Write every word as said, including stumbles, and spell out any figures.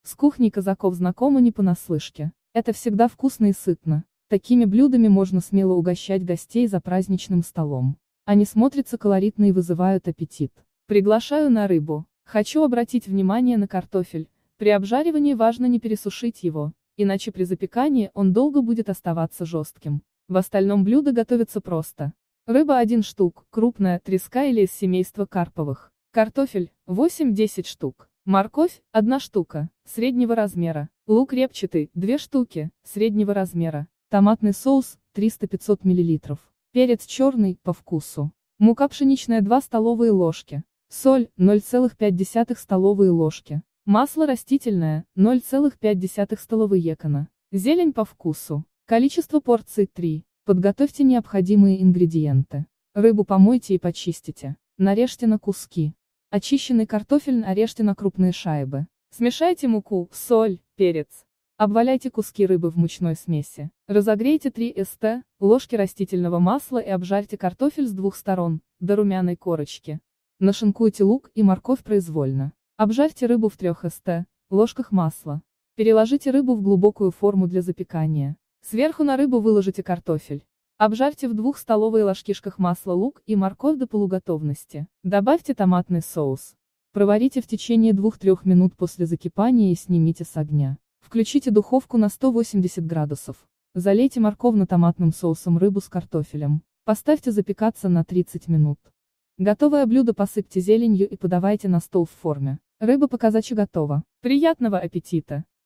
С кухней казаков знакомы не понаслышке. Это всегда вкусно и сытно. Такими блюдами можно смело угощать гостей за праздничным столом. Они смотрятся колоритно и вызывают аппетит. Приглашаю на рыбу. Хочу обратить внимание на картофель. При обжаривании важно не пересушить его, иначе при запекании он долго будет оставаться жестким. В остальном блюдо готовится просто. Рыба один штук, крупная, треска или из семейства карповых. Картофель – восемь-десять штук. Морковь – одна штука, среднего размера. Лук репчатый – две штуки, среднего размера. Томатный соус – триста-пятьсот миллилитров. Перец черный, по вкусу. Мука пшеничная два столовые ложки. Соль – ноль целых пять десятых столовые ложки. Масло растительное – ноль целых пять десятых столовые ложки. Зелень по вкусу. Количество порций три. Подготовьте необходимые ингредиенты. Рыбу помойте и почистите. Нарежьте на куски. Очищенный картофель нарежьте на крупные шайбы. Смешайте муку, соль, перец. Обваляйте куски рыбы в мучной смеси. Разогрейте три столовые ложки растительного масла и обжарьте картофель с двух сторон, до румяной корочки. Нашинкуйте лук и морковь произвольно. Обжарьте рыбу в трех столовых ложках масла. Переложите рыбу в глубокую форму для запекания. Сверху на рыбу выложите картофель. Обжарьте в двух столовых ложках масла лук и морковь до полуготовности. Добавьте томатный соус. Проварите в течение двух-трёх минут после закипания и снимите с огня. Включите духовку на сто восемьдесят градусов. Залейте морковно-томатным соусом рыбу с картофелем. Поставьте запекаться на тридцать минут. Готовое блюдо посыпьте зеленью и подавайте на стол в форме. Рыба по-казачьи готова. Приятного аппетита!